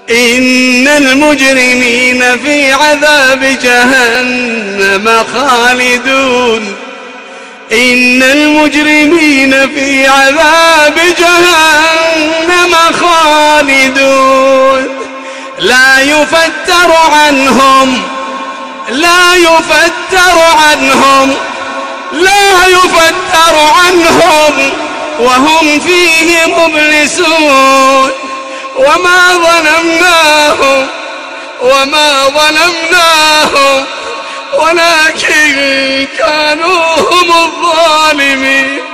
إن المجرمين في عذاب جهنم خالدون. إن المجرمين في عذاب جهنم خالدون. لا يفتر عنهم لا يفتر عنهم لا يفتر عنهم وهم فيه مبلسون. وما ظلمناهم ولكن كانوا هم الظالمين.